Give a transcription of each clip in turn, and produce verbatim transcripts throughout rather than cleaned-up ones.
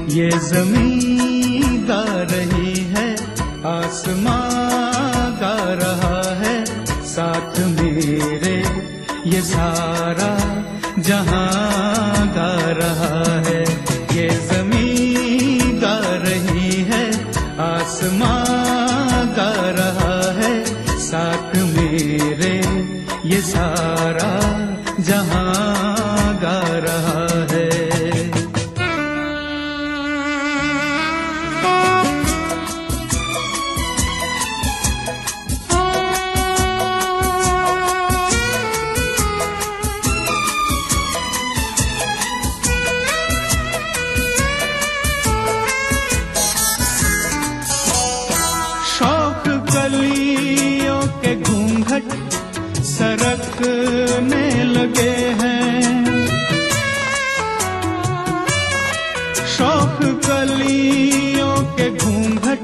ये ज़मीं गा रही है, आसमां गा रहा है, साथ मेरे ये सारा जहां गा रहा है। ये ज़मीं गा रही है, आसमां गा रहा है, साथ मेरे ये सारा जहां गा रहा है। शौक कलियों के घूंघट सरकने लगे हैं, शौक कलियों के घूंघट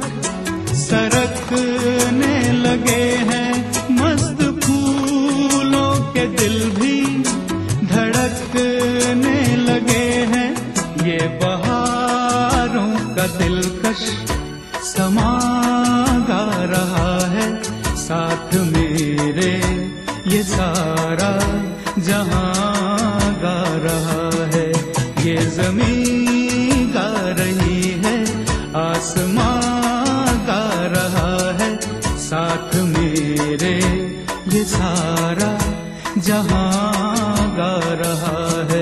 सरकने लगे हैं, मस्त फूलों के दिल भी धड़कने लगे हैं। ये बहारों का दिलकश समा गा रहा है, साथ मेरे ये सारा जहां गा रहा है। ये ज़मीं गा रही है, आसमां गा रहा है, साथ मेरे ये सारा जहां गा रहा है।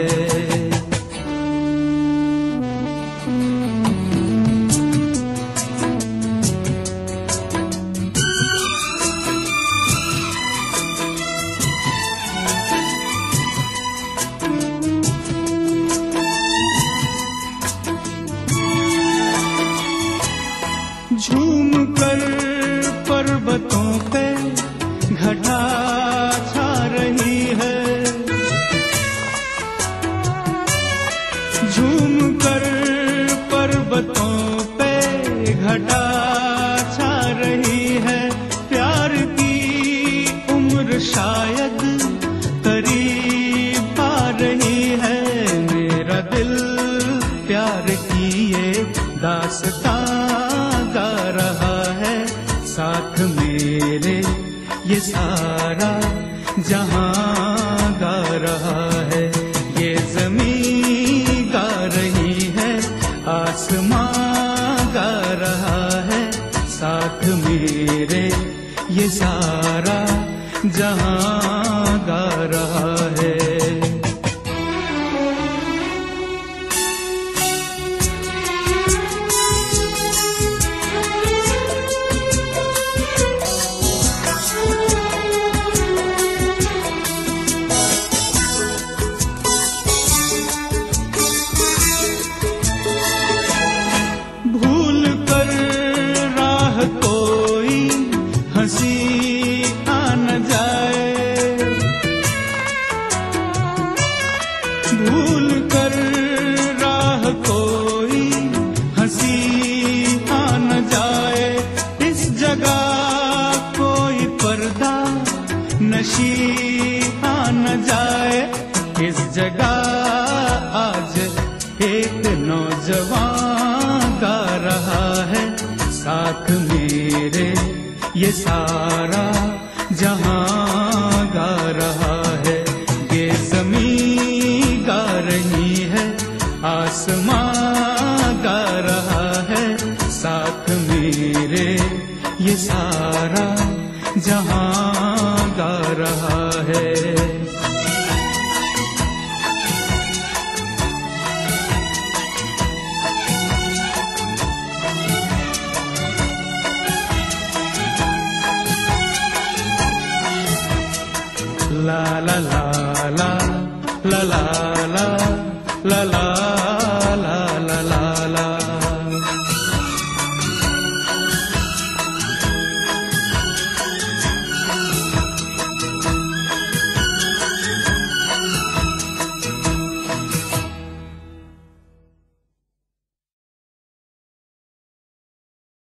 झूम कर पर्वतों पे घटा छा रही है, झूम कर पर्वतों पे घटा छा रही है। प्यार की उम्र शायद करीब आ रही है, मेरा दिल प्यार की ये दास्तां गा रहा है, साथ मेरे ये सारा जहां गा रहा है। ये ज़मीं गा रही है, आसमां गा रहा है, साथ मेरे ये सारा जहां गा रहा है। हंसी आ न जाए, भूल कर राह कोई हंसी आ न जाए। इस जगह कोई पर्दा नशी आ न जाए, इस जगह आज एक नौजवान गा रहा है, साथ मेरे ये सारा जहां गा रहा है। ये ज़मीं गा रही है, आसमां गा रहा है, साथ मेरे ये सारा जहां गा रहा है। La la la la la la la la la